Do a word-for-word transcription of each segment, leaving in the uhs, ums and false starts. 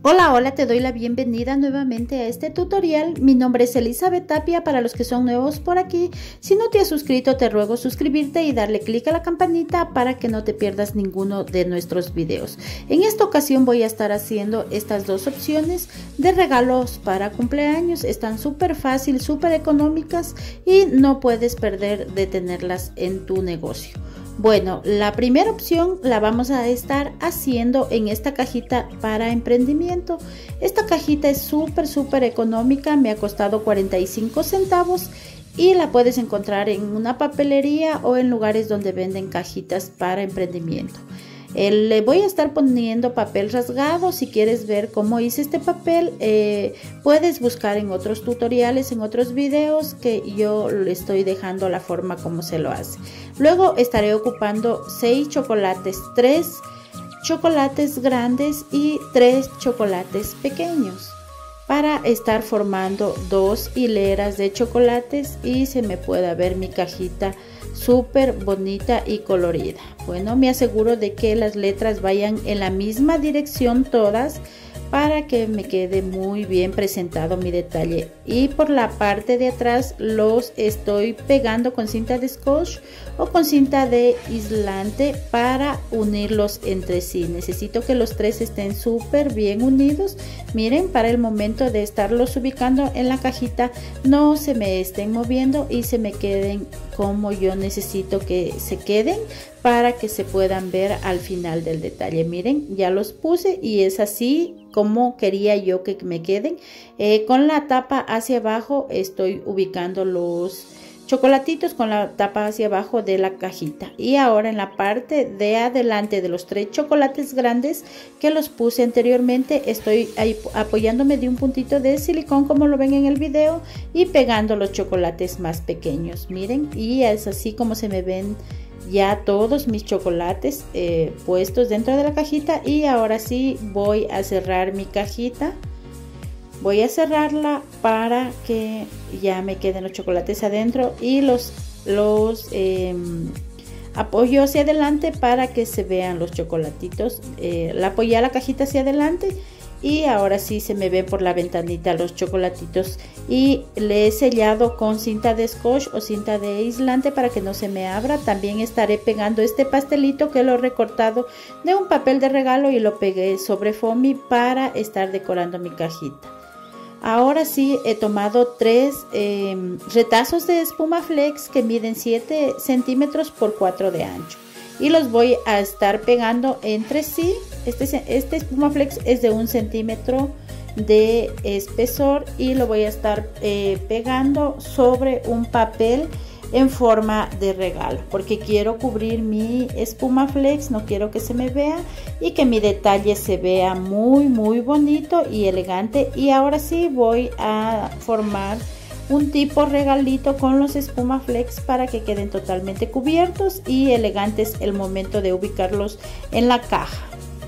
Hola, hola, te doy la bienvenida nuevamente a este tutorial. Mi nombre es Elizabeth Tapia para los que son nuevos por aquí. Si no te has suscrito, te ruego suscribirte y darle clic a la campanita para que no te pierdas ninguno de nuestros videos. En esta ocasión voy a estar haciendo estas dos opciones de regalos para cumpleaños. Están súper fácil, súper económicas y no puedes perder de tenerlas en tu negocio. Bueno, la primera opción la vamos a estar haciendo en esta cajita para emprendimiento. Esta cajita es súper súper económica, me ha costado cuarenta y cinco centavos y la puedes encontrar en una papelería o en lugares donde venden cajitas para emprendimiento. Eh, le voy a estar poniendo papel rasgado. Si quieres ver cómo hice este papel, eh, puedes buscar en otros tutoriales, en otros videos que yo le estoy dejando la forma como se lo hace. Luego estaré ocupando seis chocolates, tres chocolates grandes y tres chocolates pequeños para estar formando dos hileras de chocolates y se me pueda ver mi cajita súper bonita y colorida. Bueno, me aseguro de que las letras vayan en la misma dirección todas para que me quede muy bien presentado mi detalle. Y por la parte de atrás los estoy pegando con cinta de scotch o con cinta de aislante para unirlos entre sí. Necesito que los tres estén súper bien unidos. Miren, para el momento de estarlos ubicando en la cajita no se me estén moviendo y se me queden como yo necesito que se queden para que se puedan ver al final del detalle. Miren, ya los puse y es así como quería yo que me queden. Eh, con la tapa hacia abajo estoy ubicando los chocolatitos con la tapa hacia abajo de la cajita. Y ahora en la parte de adelante de los tres chocolates grandes que los puse anteriormente, estoy ahí apoyándome de un puntito de silicón como lo ven en el video y pegando los chocolates más pequeños. Miren, y es así como se me ven ya todos mis chocolates eh, puestos dentro de la cajita. Y ahora sí voy a cerrar mi cajita. Voy a cerrarla para que ya me queden los chocolates adentro y los, los eh, apoyo hacia adelante para que se vean los chocolatitos. Eh, la apoyé a la cajita hacia adelante y ahora sí se me ven por la ventanita los chocolatitos y le he sellado con cinta de scotch o cinta de aislante para que no se me abra. También estaré pegando este pastelito que lo he recortado de un papel de regalo y lo pegué sobre foamy para estar decorando mi cajita. Ahora sí he tomado tres eh, retazos de espuma flex que miden siete centímetros por cuatro de ancho y los voy a estar pegando entre sí. Este, este espuma flex es de un centímetro de espesor y lo voy a estar eh, pegando sobre un papel en forma de regalo porque quiero cubrir mi espuma flex, no quiero que se me vea y que mi detalle se vea muy muy bonito y elegante. Y ahora sí voy a formar un tipo regalito con los espuma flex para que queden totalmente cubiertos y elegantes el momento de ubicarlos en la caja.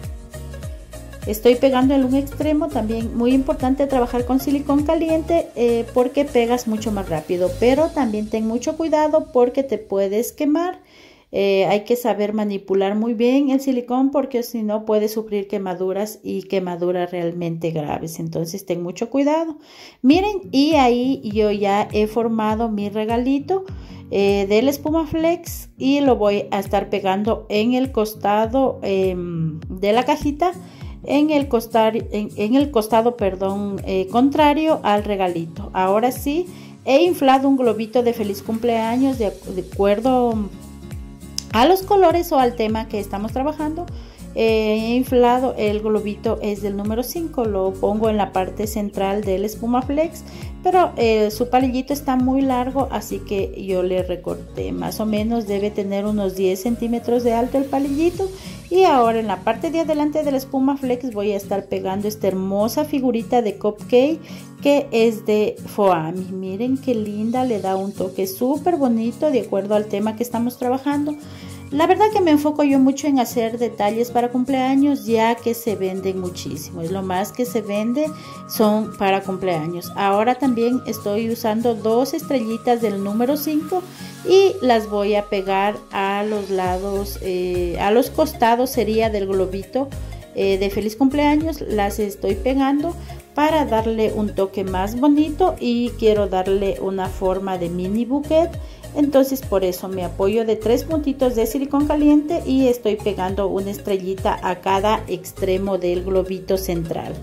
Estoy pegando en un extremo. También muy importante trabajar con silicón caliente eh, porque pegas mucho más rápido, pero también ten mucho cuidado porque te puedes quemar. Eh, hay que saber manipular muy bien el silicón porque si no puedes sufrir quemaduras y quemaduras realmente graves. Entonces ten mucho cuidado. Miren, y ahí yo ya he formado mi regalito eh, del espuma flex y lo voy a estar pegando en el costado eh, de la cajita. En el, costar, en, en el costado perdón, eh, contrario al regalito. Ahora sí he inflado un globito de feliz cumpleaños de, de acuerdo a los colores o al tema que estamos trabajando. Eh, he inflado el globito, es del número cinco, lo pongo en la parte central del espuma flex, pero eh, su palillito está muy largo, así que yo le recorté. Más o menos debe tener unos diez centímetros de alto el palillito. Y ahora en la parte de adelante de la espuma flex voy a estar pegando esta hermosa figurita de cupcake que es de foamy. Miren qué linda, le da un toque súper bonito de acuerdo al tema que estamos trabajando. La verdad que me enfoco yo mucho en hacer detalles para cumpleaños ya que se venden muchísimo. Es lo más que se vende son para cumpleaños. Ahora también estoy usando dos estrellitas del número cinco y las voy a pegar a los lados, eh, a los costados sería del globito eh, de feliz cumpleaños las estoy pegando para darle un toque más bonito y quiero darle una forma de mini bouquet. Entonces por eso me apoyo de tres puntitos de silicón caliente y estoy pegando una estrellita a cada extremo del globito central.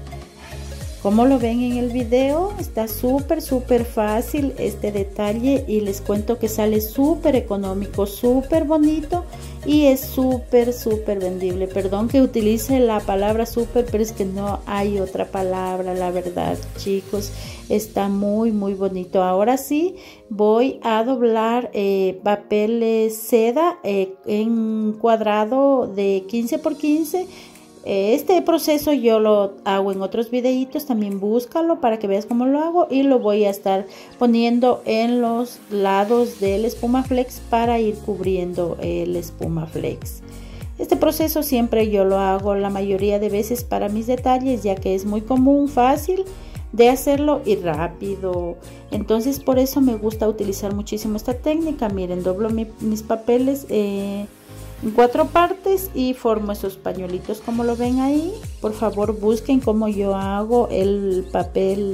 Como lo ven en el video, está súper súper fácil este detalle y les cuento que sale súper económico, súper bonito y es súper súper vendible. Perdón que utilice la palabra súper, pero es que no hay otra palabra, la verdad, chicos. Está muy muy bonito. Ahora sí voy a doblar eh, papel seda eh, en cuadrado de quince por quince. Este proceso yo lo hago en otros videitos, también búscalo para que veas cómo lo hago, y lo voy a estar poniendo en los lados del Espumaflex para ir cubriendo el Espumaflex. Este proceso siempre yo lo hago la mayoría de veces para mis detalles, ya que es muy común, fácil de hacerlo y rápido. Entonces por eso me gusta utilizar muchísimo esta técnica. Miren, doblo mi, mis papeles eh, en cuatro partes y formo esos pañuelitos como lo ven ahí. Por favor busquen cómo yo hago el papel,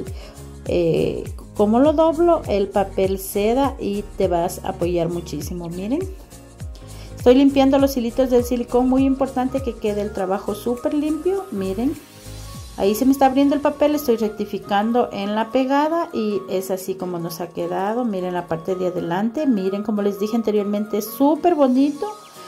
eh, cómo lo doblo el papel seda y te vas a apoyar muchísimo. Miren, estoy limpiando los hilitos del silicón, muy importante que quede el trabajo súper limpio. Miren, ahí se me está abriendo el papel, estoy rectificando en la pegada y es así como nos ha quedado. Miren la parte de adelante, miren, como les dije anteriormente, es súper bonito,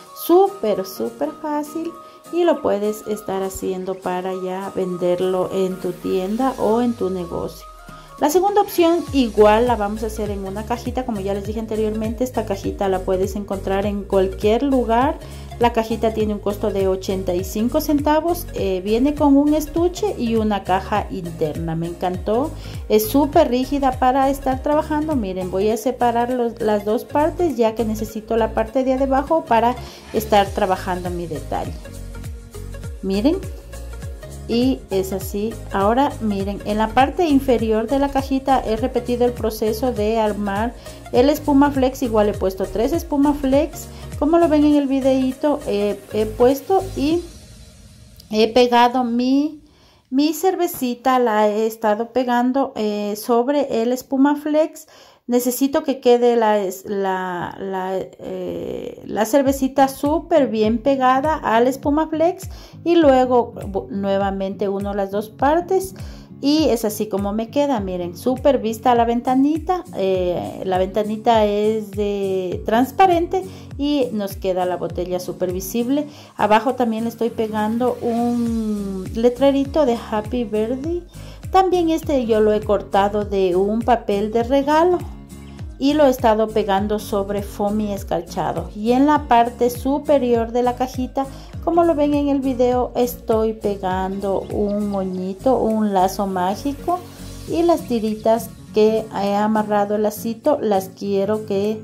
súper súper fácil y lo puedes estar haciendo para ya venderlo en tu tienda o en tu negocio. La segunda opción igual la vamos a hacer en una cajita, como ya les dije anteriormente. Esta cajita la puedes encontrar en cualquier lugar. La cajita tiene un costo de ochenta y cinco centavos, eh, viene con un estuche y una caja interna. Me encantó, es súper rígida para estar trabajando. Miren, voy a separar los, las dos partes, ya que necesito la parte de abajo para estar trabajando mi detalle. Miren, y es así. Ahora miren, en la parte inferior de la cajita he repetido el proceso de armar el Espumaflex. Igual he puesto tres Espumaflex, como lo ven en el videito. Eh, he puesto y he pegado mi mi cervecita, la he estado pegando eh, sobre el Espumaflex. Necesito que quede la, la, la, eh, la cervecita súper bien pegada al Espumaflex y luego nuevamente uno las dos partes y es así como me queda. Miren, súper vista la ventanita, eh, la ventanita es de transparente y nos queda la botella súper visible. Abajo también le estoy pegando un letrerito de Happy Birthday. También este yo lo he cortado de un papel de regalo y lo he estado pegando sobre foamy escarchado. Y en la parte superior de la cajita, como lo ven en el video, estoy pegando un moñito, un lazo mágico, y las tiritas que he amarrado el lacito las quiero que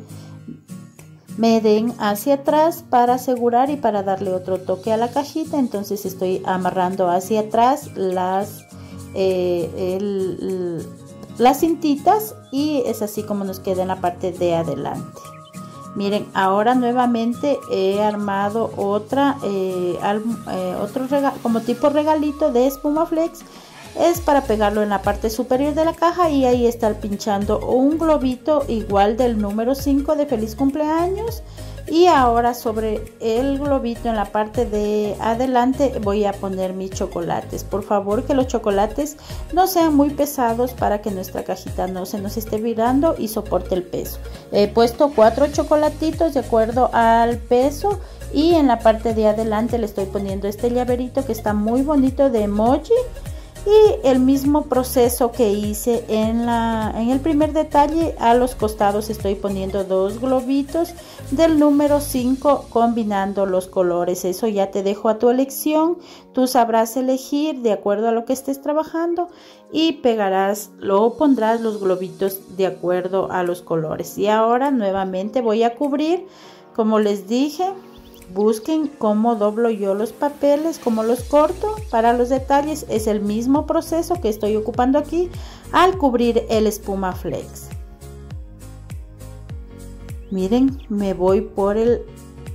me den hacia atrás para asegurar y para darle otro toque a la cajita. Entonces estoy amarrando hacia atrás las eh, el, el, las cintitas y es así como nos queda en la parte de adelante. Miren, ahora nuevamente he armado otra eh, al, eh, otro regalo, como tipo regalito de Espumaflex. Es para pegarlo en la parte superior de la caja y ahí estar pinchando un globito igual del número cinco de feliz cumpleaños. Y ahora sobre el globito en la parte de adelante voy a poner mis chocolates. Por favor, que los chocolates no sean muy pesados para que nuestra cajita no se nos esté virando y soporte el peso. He puesto cuatro chocolatitos de acuerdo al peso y en la parte de adelante le estoy poniendo este llaverito que está muy bonito de emoji. Y el mismo proceso que hice en, la, en el primer detalle, a los costados estoy poniendo dos globitos del número cinco combinando los colores. Eso ya te dejo a tu elección, tú sabrás elegir de acuerdo a lo que estés trabajando y pegarás, luego pondrás los globitos de acuerdo a los colores. Y ahora nuevamente voy a cubrir, como les dije. Busquen cómo doblo yo los papeles, cómo los corto para los detalles. Es el mismo proceso que estoy ocupando aquí al cubrir el Espumaflex. Miren, me voy por el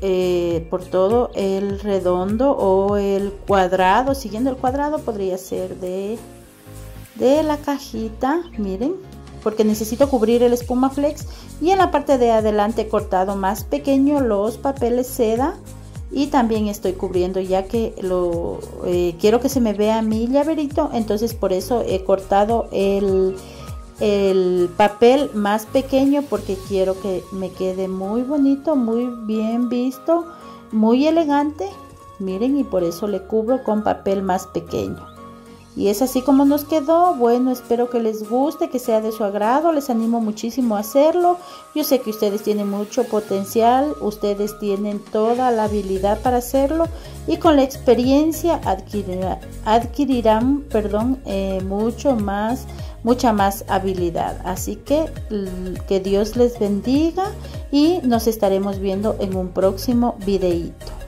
eh, por todo el redondo o el cuadrado, siguiendo el cuadrado podría ser de, de la cajita, miren, porque necesito cubrir el Espumaflex. Y en la parte de adelante he cortado más pequeño los papeles seda y también estoy cubriendo, ya que lo eh, quiero que se me vea mi llaverito, entonces por eso he cortado el, el papel más pequeño, porque quiero que me quede muy bonito, muy bien visto, muy elegante, miren, y por eso le cubro con papel más pequeño. Y es así como nos quedó. Bueno, espero que les guste, que sea de su agrado. Les animo muchísimo a hacerlo. Yo sé que ustedes tienen mucho potencial, ustedes tienen toda la habilidad para hacerlo, y con la experiencia adquirirá, adquirirán perdón, eh, mucho más, mucha más habilidad. Así que que Dios les bendiga y nos estaremos viendo en un próximo videíto.